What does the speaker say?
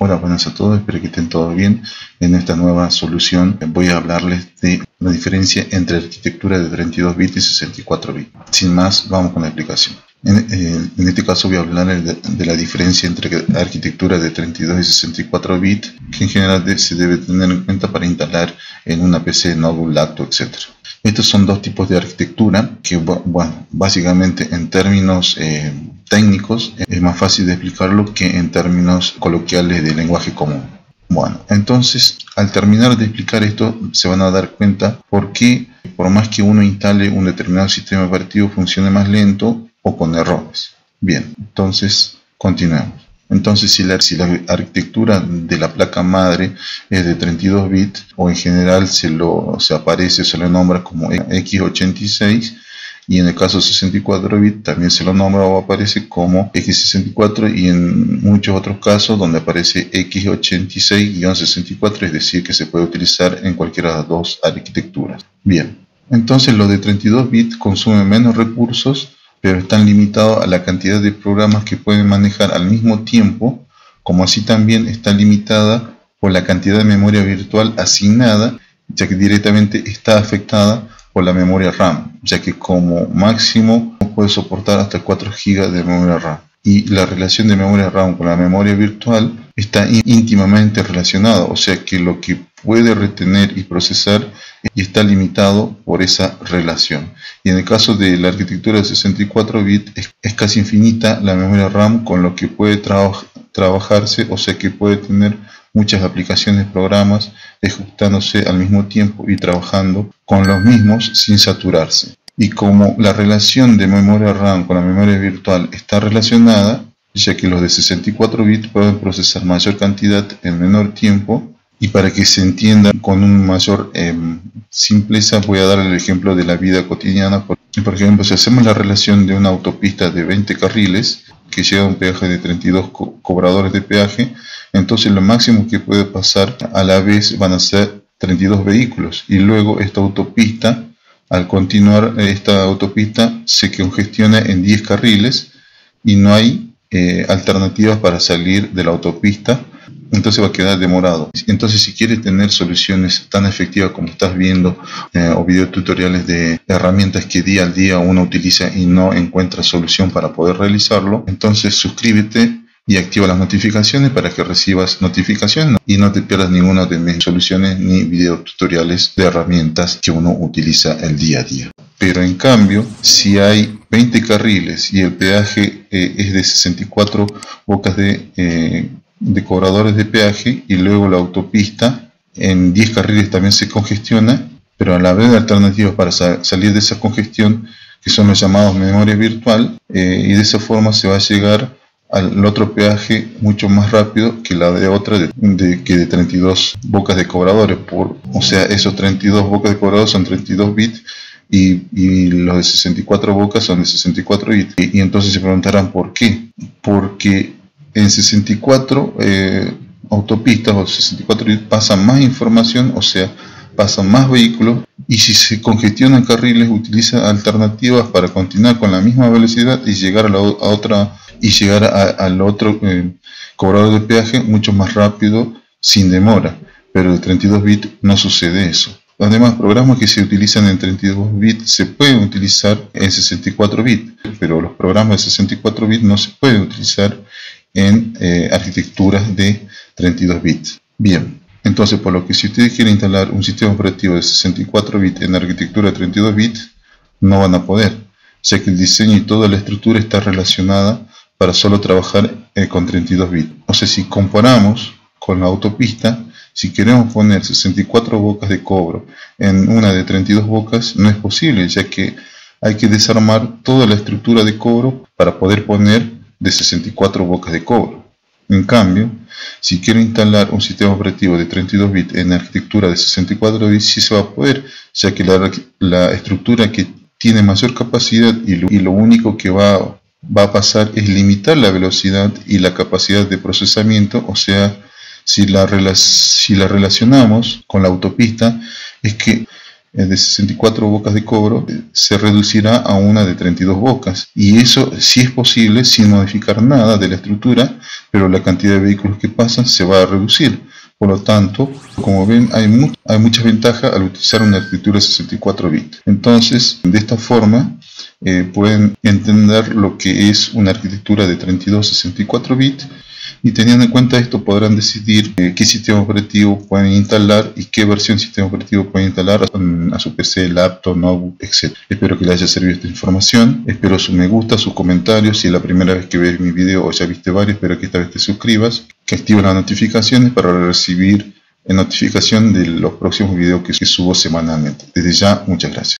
Hola, buenas a todos, espero que estén todos bien. En esta nueva solución voy a hablarles de la diferencia entre arquitectura de 32 bits y 64 bits. Sin más, vamos con la explicación. En este caso voy a hablar de la diferencia entre arquitectura de 32 y 64 bits, que en general se debe tener en cuenta para instalar en una PC, notebook, laptop, etc. Estos son dos tipos de arquitectura que, bueno, básicamente en términos técnicos es más fácil de explicarlo que en términos coloquiales de lenguaje común. Bueno, entonces al terminar de explicar esto se van a dar cuenta por qué, por más que uno instale un determinado sistema operativo, funcione más lento o con errores. Bien, entonces continuemos. Entonces, si la arquitectura de la placa madre es de 32 bits, o en general se le nombra como x86, y en el caso de 64 bits también se lo nombra o aparece como x64, y en muchos otros casos donde aparece x86-64, es decir, que se puede utilizar en cualquiera de las dos arquitecturas. Bien, entonces los de 32 bits consumen menos recursos, pero están limitados a la cantidad de programas que pueden manejar al mismo tiempo, como así también está limitada por la cantidad de memoria virtual asignada, ya que directamente está afectada por la memoria RAM, ya que como máximo puede soportar hasta 4 GB de memoria RAM. Y la relación de memoria RAM con la memoria virtual está íntimamente relacionada, o sea que lo que puede retener y procesar está limitado por esa relación. Y en el caso de la arquitectura de 64 bits es casi infinita la memoria RAM con lo que puede trabajarse, o sea que puede tener muchas aplicaciones, programas ejecutándose al mismo tiempo y trabajando con los mismos sin saturarse. Y como la relación de memoria RAM con la memoria virtual está relacionada, ya que los de 64 bits pueden procesar mayor cantidad en menor tiempo, y para que se entienda con un mayor simpleza voy a dar el ejemplo de la vida cotidiana. Por ejemplo, si hacemos la relación de una autopista de 20 carriles que llega a un peaje de 32 cobradores de peaje, entonces lo máximo que puede pasar a la vez van a ser 32 vehículos, y luego esta autopista, al continuar esta autopista, se congestiona en 10 carriles y no hay alternativas para salir de la autopista, entonces va a quedar demorado. Entonces, si quieres tener soluciones tan efectivas como estás viendo o videotutoriales de herramientas que día a día uno utiliza y no encuentra solución para poder realizarlo, entonces suscríbete y activa las notificaciones para que recibas notificaciones y no te pierdas ninguna de mis soluciones ni videotutoriales de herramientas que uno utiliza el día a día. Pero en cambio, si hay 20 carriles y el peaje es de 64 bocas de cobradores de peaje, y luego la autopista en 10 carriles también se congestiona, pero a la vez de alternativas para salir de esa congestión, que son los llamados memoria virtual, y de esa forma se va a llegar al otro peaje mucho más rápido que la de otra que de 32 bocas de cobradores. O sea, esos 32 bocas de cobradores son 32 bits y los de 64 bocas son de 64 bits. Y entonces se preguntarán ¿por qué? Porque en 64 autopistas o 64 bits pasa más información, o sea, pasan más vehículos, y si se congestionan carriles utiliza alternativas para continuar con la misma velocidad y llegar al otro cobrador de peaje mucho más rápido sin demora. Pero de 32 bits no sucede eso. Los demás programas que se utilizan en 32 bits se pueden utilizar en 64 bits, pero los programas de 64 bits no se pueden utilizar en arquitecturas de 32 bits. Bien, entonces por lo que si ustedes quieren instalar un sistema operativo de 64 bits en arquitectura de 32 bits, no van a poder, ya que el diseño y toda la estructura está relacionada para solo trabajar con 32 bits. O sea, si comparamos con la autopista, si queremos poner 64 bocas de cobro en una de 32 bocas, no es posible, ya que hay que desarmar toda la estructura de cobro para poder poner de 64 bocas de cobro. En cambio, si quiero instalar un sistema operativo de 32 bits en arquitectura de 64 bits, sí se va a poder, ya que la estructura que tiene mayor capacidad y lo único que va a pasar es limitar la velocidad y la capacidad de procesamiento. O sea, si la relacionamos con la autopista, es que de 64 bocas de cobro se reducirá a una de 32 bocas, y eso sí es posible sin modificar nada de la estructura, pero la cantidad de vehículos que pasan se va a reducir. Por lo tanto, como ven, hay muchas ventajas al utilizar una arquitectura 64 bits. Entonces, de esta forma, pueden entender lo que es una arquitectura de 32-64 bits, y teniendo en cuenta esto podrán decidir qué sistema operativo pueden instalar y qué versión de sistema operativo pueden instalar a su PC, laptop, notebook, etc. Espero que les haya servido esta información, espero su me gusta, sus comentarios. Si es la primera vez que ves mi video o ya viste varios, espero que esta vez te suscribas, que actives las notificaciones para recibir notificación de los próximos videos que subo semanalmente. Desde ya, muchas gracias.